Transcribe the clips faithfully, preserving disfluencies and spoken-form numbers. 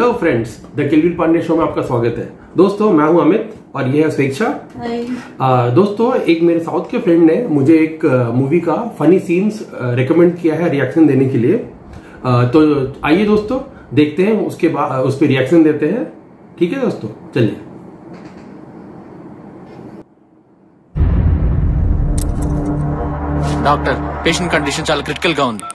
Hello friends, the Kill Bill Pandey show में आपका स्वागत है। दोस्तों, मैं हूं अमित और ये है स्वेच्छा। दोस्तों, एक मेरे साउथ के फ्रेंड ने मुझे एक मूवी का फनी सीन्स रेकमेंड किया है रिएक्शन देने के लिए। आ, तो आइए दोस्तों, देखते हैं, उसके बाद उस पर रिएक्शन देते हैं। ठीक है दोस्तों, चलिए। డాక్టర్ పేషెంట్ కండిషన్ చాలా క్రిటికల్ గా ఉంది.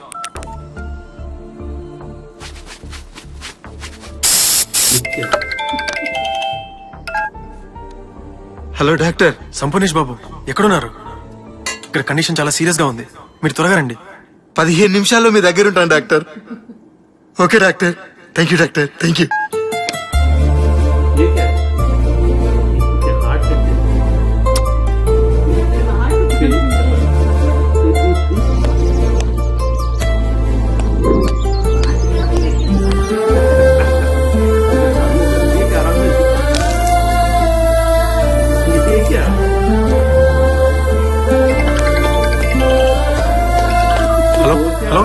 హలో డాక్టర్, సంపూర్ణేష్ బాబు ఎక్కడున్నారు? ఇక్కడ కండిషన్ చాలా సీరియస్ గా ఉంది, మీరు త్వరగా రండి. పదిహేను నిమిషాల్లో మీ దగ్గర ఉంటాను doctor. Okay doctor, thank you doctor, thank you. Hello hello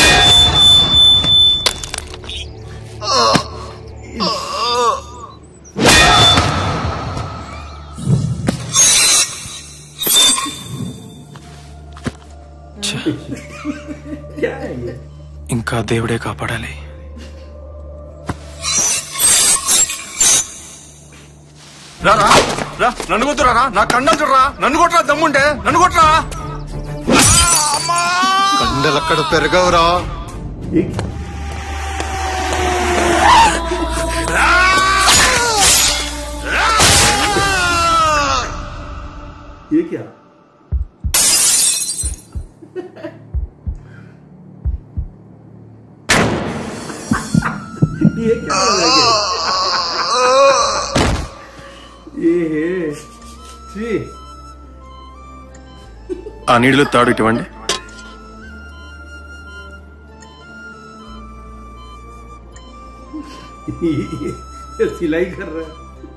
ఇంకా దేవుడే కాపాడాలి. రారా రా, నన్ను కొట్టురా, నా కండలు చూడరా, నన్ను కొట్టరా, దమ్ముంటే నన్ను కొట్టరా. కండలు అక్కడ పెరగవురా. ये क्या? ये क्या लगे? ये है जी. ఆ నీళ్ళు తాడు ఇటువంటి सिलाई कर रहा है.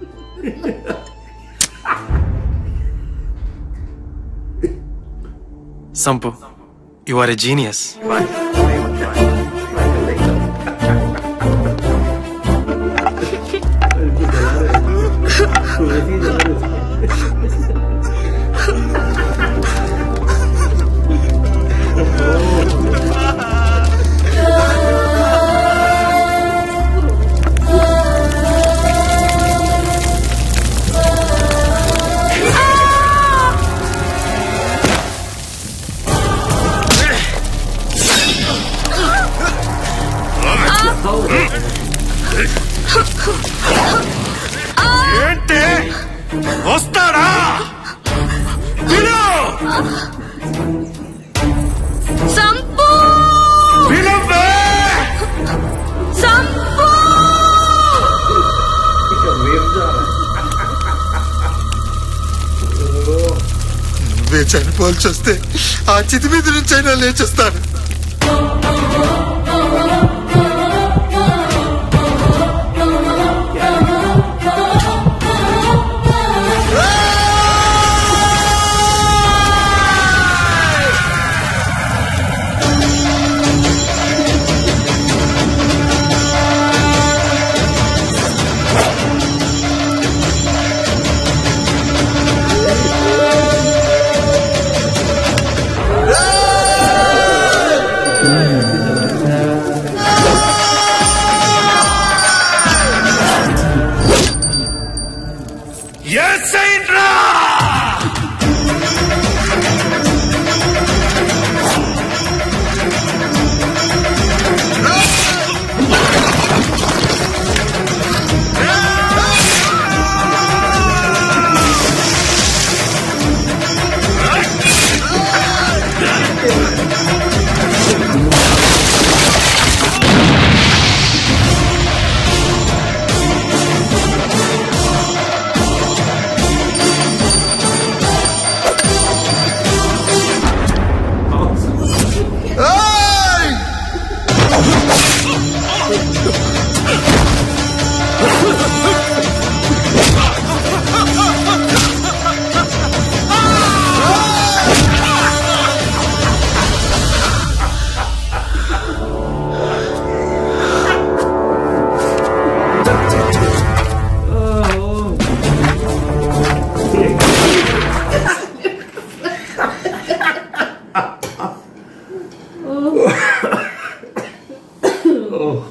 Sampu, you are a genius. ఏంటి వస్తాడా? సంపు సంపు నువ్వే చనిపోవాల్సి వస్తే ఆ చితి మీద నుంచి అయినా లేచేస్తాను.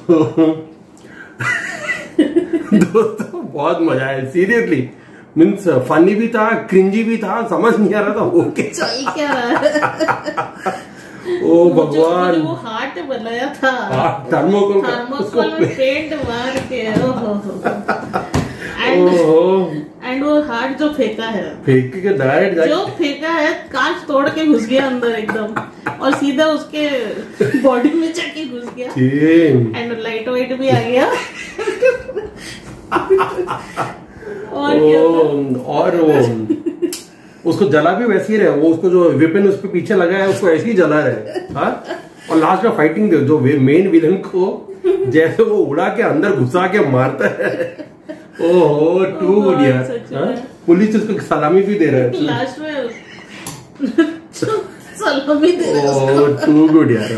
दोस्तों बहुत मजा आया सीरियसली, मीन्स फनी भी था, क्रिंजी भी था, समझ नहीं आ रहा था वो क्या सही क्या रहा ओ भगवान, वो हार्ट बनाया था थर्मोकोल थर्मोकोल में पेंट मार के, ओहो, एंड वो हार्ट जो फेंका है, फेंक के डायरेक्ट जो फेंका है कांच तोड़ के घुस गया अंदर एकदम और सीधा उसके बॉडी में जाके घुस गया, एंड लाइट वाइट भी आ गया। और क्या था? और वो उसको जला भी वैसे ही रहे, वो उसको जो वेपन उस पे पीछे लगा है उसको ऐसे ही जला रहे, हाँ? और लास्ट में फाइटिंग दे जो मेन विलन को जैसे वो उड़ा के अंदर घुसा के मारता है, ओहो टू गुड यार। पुलिस उसको सलामी भी दे रहा है लास्ट में, सलामी दे रहा है ओह टू गुड यार।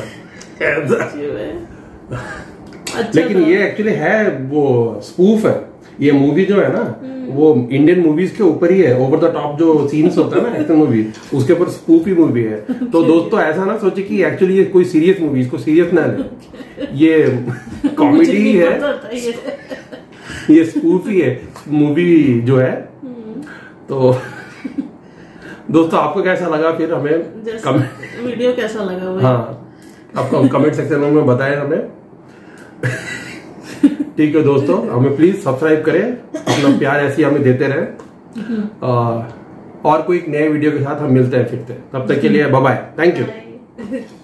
अच्छा लेकिन ये एक्चुअली है वो स्पूफ है, ये मूवी जो है ना वो इंडियन मूवीज के ऊपर ही है, ओवर द टॉप जो सीन्स होता है ना एक्शन मूवी, उसके ऊपर स्पूफ ही मूवी है। तो दोस्तों ऐसा ना सोचे कि एक्चुअली ये कोई सीरियस मूवी, इसको सीरियस ना ले, ये कॉमेडी है, ये स्पूफ ही है मूवी जो है। तो दोस्तों आपको कैसा लगा फिर हमें कमेंट, वीडियो कैसा लगा भाई? हाँ आपको कमेंट सेक्शन में बताएं हमें। ठीक है दोस्तों, हमें प्लीज सब्सक्राइब करें, अपना प्यार ऐसे हमें देते रहें, और कोई एक नए वीडियो के साथ हम मिलते हैं फिरते हैं, तब तक के लिए बाय बाय, थैंक यू।